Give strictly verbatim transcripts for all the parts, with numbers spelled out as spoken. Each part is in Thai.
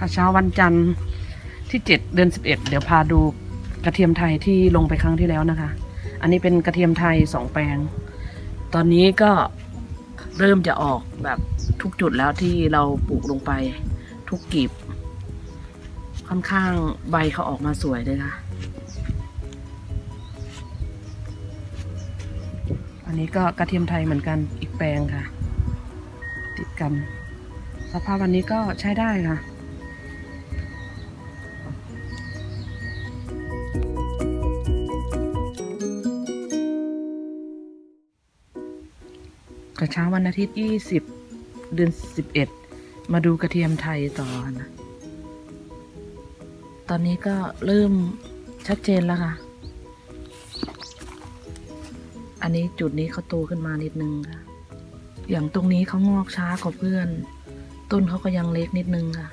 เช้าวันจันทร์ที่เจ็ดเดือนสิบเอ็ดเดี๋ยวพาดูกระเทียมไทยที่ลงไปครั้งที่แล้วนะคะอันนี้เป็นกระเทียมไทยสองแปลงตอนนี้ก็เริ่มจะออกแบบทุกจุดแล้วที่เราปลูกลงไปทุกกีบค่อนข้างใบเขาออกมาสวยเลยค่ะอันนี้ก็กระเทียมไทยเหมือนกันอีกแปลงค่ะติดกันสภาพวันนี้ก็ใช้ได้ค่ะกระเช้าวันอาทิตย์ยี่สิบเดือนสิบเอ็ดมาดูกระเทียมไทยต่อนะตอนนี้ก็เริ่มชัดเจนแล้วค่ะอันนี้จุดนี้เขาโตขึ้นมานิดนึงค่ะอย่างตรงนี้เขางอกช้ากว่าเพื่อนต้นเขาก็ยังเล็กนิดนึงค่ะ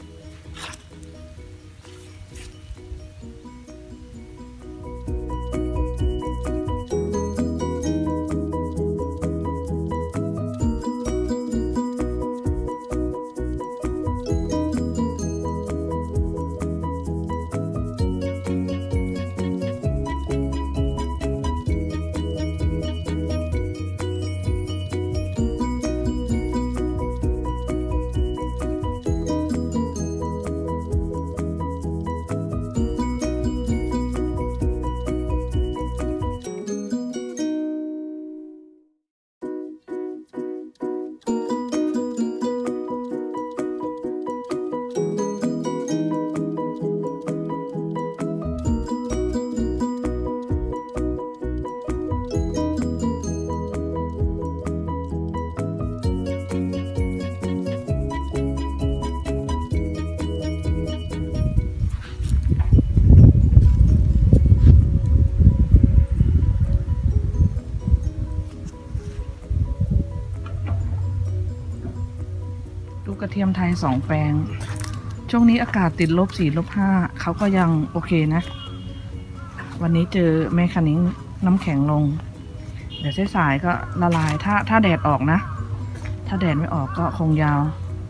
กระเทียมไทยสองแปลงช่วงนี้อากาศติดลบสี่ลบห้าเขาก็ยังโอเคนะวันนี้เจอแม่คันนิ้งน้ำแข็งลงเดี๋ยวสายๆก็ละลายถ้าถ้าแดดออกนะถ้าแดดไม่ออกก็คงยาว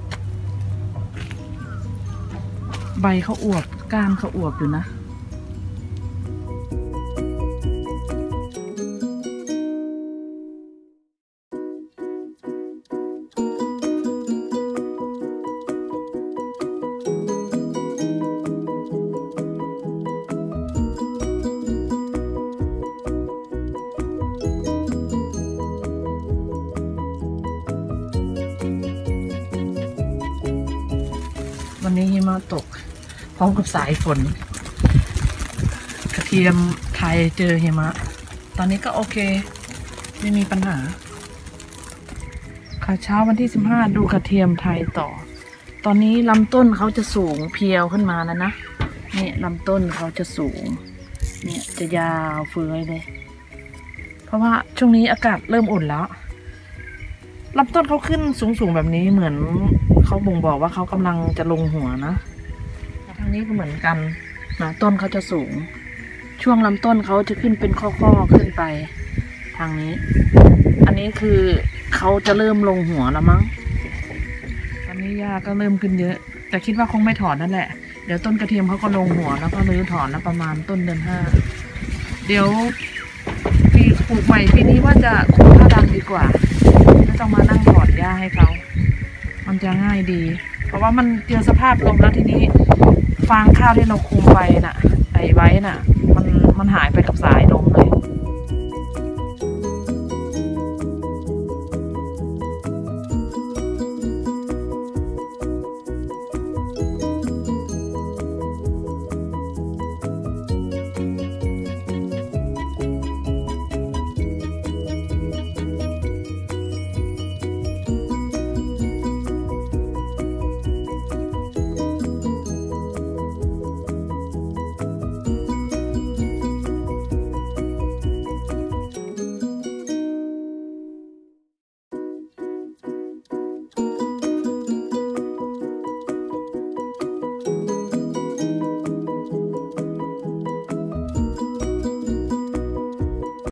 ใบเขาอวบก้านเขาอวบอยู่นะวันนี้หิมะตกพร้อมกับสายฝนกระเทียมไทยเจอหิมะตอนนี้ก็โอเคไม่มีปัญหาค่ะเช้าวันที่สิบห้าดูกระเทียมไทยต่อตอนนี้ลำต้นเขาจะสูงเพียวขึ้นมาแล้วนะนี่ลำต้นเขาจะสูงเนี่ยจะยาวเฟื้อยเลยเพราะว่าช่วงนี้อากาศเริ่มอุ่นแล้วลำต้นเขาขึ้นสูงๆแบบนี้เหมือนเขาบ่งบอกว่าเขากำลังจะลงหัวนะทางนี้ก็เหมือนกันนะต้นเขาจะสูงช่วงลำต้นเขาจะขึ้นเป็นข้อๆขึ้นไปทางนี้อันนี้คือเขาจะเริ่มลงหัวแล้วมั้งตอนนี้หญ้าก็เริ่มขึ้นเยอะแต่คิดว่าคงไม่ถอนนั่นแหละเดี๋ยวต้นกระเทียมเขาก็ลงหัวแล้วก็รื้อถอนแล้วประมาณต้นเดือนห้าเดี๋ยวปีปลูกใหม่ปีนี้ว่าจะคุมผ้าดำดีกว่าไม่ต้องมานั่งถอนหญ้าให้เขามันจะง่ายดีเพราะว่ามันเจอสภาพลมแล้วทีนี้ฟางข้าวที่เราคุมไปน่ะไอไว้น่ะมันมันหายไปกับสายลมเลย